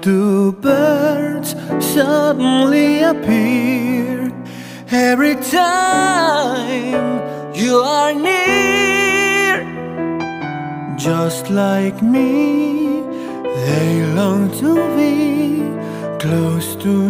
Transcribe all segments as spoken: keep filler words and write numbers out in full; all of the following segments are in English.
two birds suddenly appear every time you are near. Just like me, they long to be close to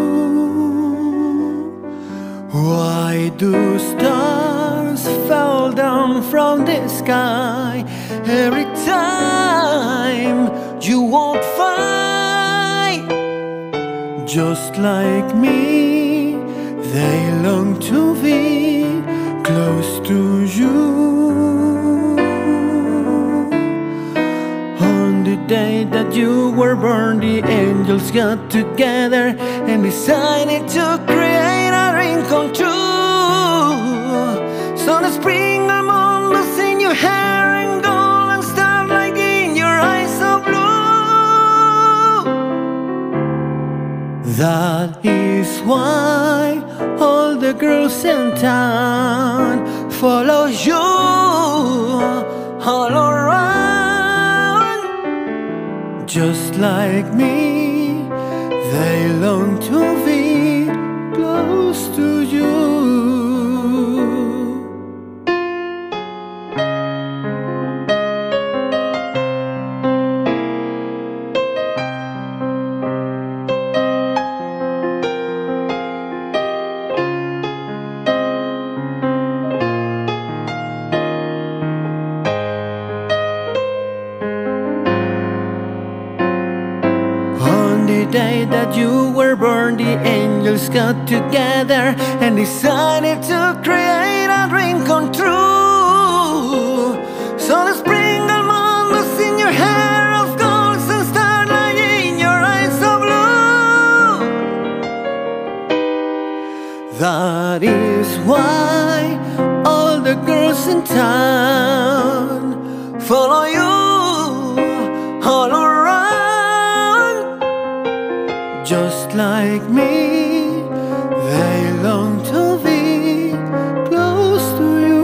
you. Why do stars fall down from the sky every time you won't find? Just like me, they long to be close to you. On the day that you were born, the angels got together and decided to create a dream come true. So the sprinkle moon was in your hair and gold and starlight in your eyes so blue. That is why all the girls in town follow you all around. Just like me, they long to be close to you. On the day that you were born, the angels got together and decided to create a dream come true. So the sprinkle moon was in your hair of gold and starlight in your eyes of blue. That is why all the girls in town follow you all around. Just like me, they long to be close to you.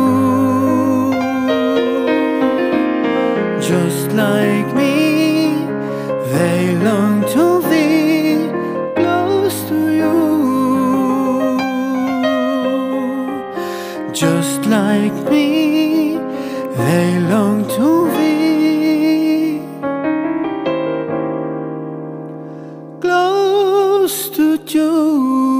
Just like me, they long to be close to you. Just like me, they long to be close to you.